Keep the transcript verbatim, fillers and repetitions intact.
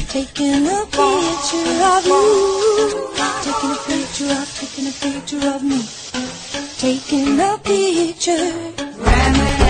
Taking a picture of you. Taking a picture of, taking a picture of me. Taking a picture.